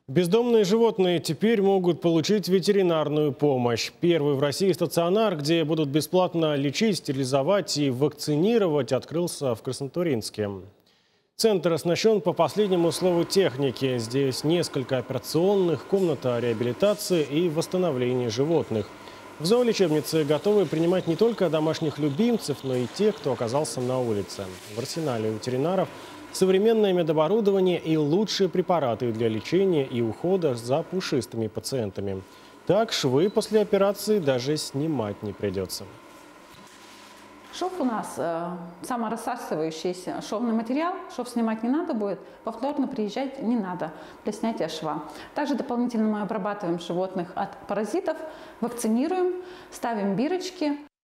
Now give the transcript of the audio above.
Бездомные животные теперь могут получить ветеринарную помощь. Первый в России стационар, где будут бесплатно лечить, стерилизовать и вакцинировать, открылся в Краснотурьинске. Центр оснащен по последнему слову техники. Здесь несколько операционных, комната реабилитации и восстановления животных. В зоолечебнице готовы принимать не только домашних любимцев, но и тех, кто оказался на улице. В арсенале ветеринаров современное медоборудование и лучшие препараты для лечения и ухода за пушистыми пациентами. Так швы после операции даже снимать не придется. Шов у нас саморассасывающийся шовный материал, шов снимать не надо будет, повторно приезжать не надо для снятия шва. Также дополнительно мы обрабатываем животных от паразитов, вакцинируем, ставим бирочки.